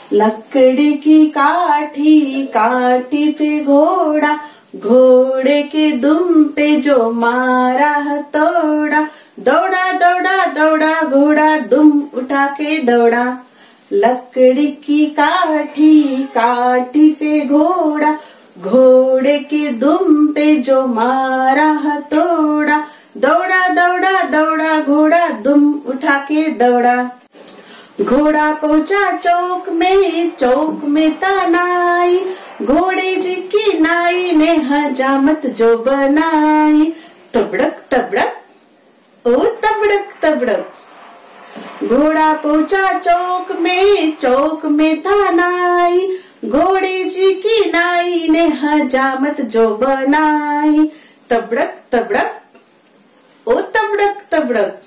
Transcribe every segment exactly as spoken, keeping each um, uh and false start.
लकड़ी की काठी काठी पे घोड़ा, घोड़े के दुम पे जो मारा हथौड़ा, दौड़ा दौड़ा दौड़ा घोड़ा दुम उठा के दौड़ा। लकड़ी की काठी काठी पे घोड़ा, घोड़े के दुम पे जो मारा हथौड़ा, दौड़ा दौड़ा दौड़ा घोड़ा दुम उठा के दौड़ा। घोड़ा पहुंचा चौक में, चौक में तानाई, घोड़े जी की नाई ने हजामत जो बनाई। तबड़क तबड़क ओ तबड़क तबड़क। घोड़ा पहुंचा चौक में, चौक में तानाई, घोड़े जी की नाई ने हजामत जो बनाई। तबड़क तबड़क ओ तबड़क तबड़क।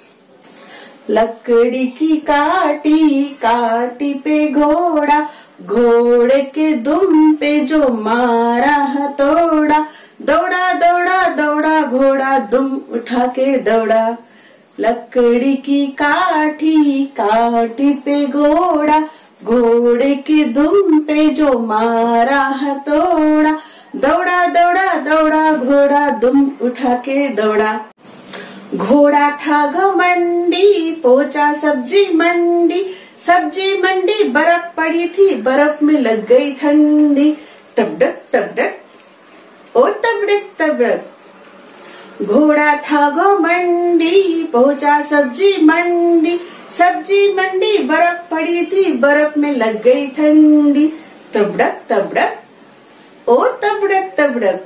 लकड़ी की काटी काटी पे घोड़ा, घोड़े के दुम पे जो मारा हथौड़ा, दौड़ा दौड़ा दौड़ा घोड़ा दुम उठा के दौड़ा। लकड़ी की काठी काटी पे घोड़ा, घोड़े के दुम पे जो मारा हथौड़ा, दौड़ा दौड़ा दौड़ा घोड़ा दुम उठा के दौड़ा। घोड़ा था घमंडी पहुंचा सब्जी मंडी, सब्जी मंडी बर्फ पड़ी थी, बर्फ में लग गई ठंडी। तबड़क तबड़क ओ तबड़क तबड़क। घोड़ा था घमंडी पहुंचा सब्जी मंडी, सब्जी मंडी बर्फ पड़ी थी, बर्फ में लग गई ठंडी। तबड़क तबड़क ओ तबड़क तबड़क।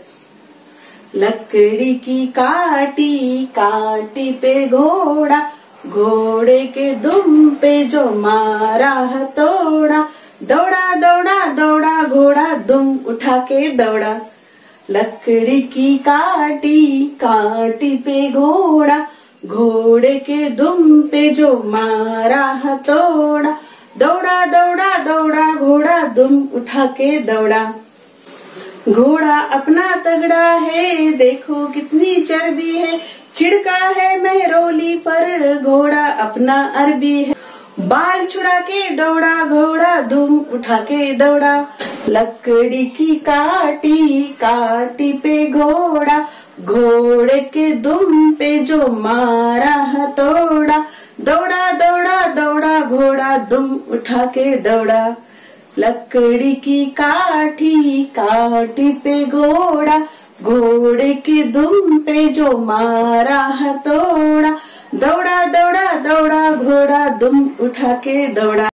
लकड़ी की काटी काटी पे घोड़ा, घोड़े के दुम पे जो मारा हथौड़ा, दौड़ा दौड़ा दौड़ा घोड़ा दुम उठा के दौड़ा। लकड़ी की काटी काटी पे घोड़ा, घोड़े के दुम पे जो मारा हथौड़ा, दौड़ा दौड़ा दौड़ा घोड़ा दुम उठा के दौड़ा। घोड़ा अपना तगड़ा है, देखो कितनी चर्बी है, छिड़का है मेहरौली पर, घोड़ा अपना अरबी है। बाल छुड़ा के दौड़ा घोड़ा दुम उठा के दौड़ा। लकड़ी की काटी काटी पे घोड़ा, घोड़े के दुम पे जो मारा हथौड़ा, दौड़ा दौड़ा दौड़ा घोड़ा दुम उठा के दौड़ा। लकड़ी की काठी काठी पे घोड़ा, घोड़े के दुम पे जो मारा हथौड़ा, दौड़ा दौड़ा दौड़ा घोड़ा दुम उठा के दौड़ा।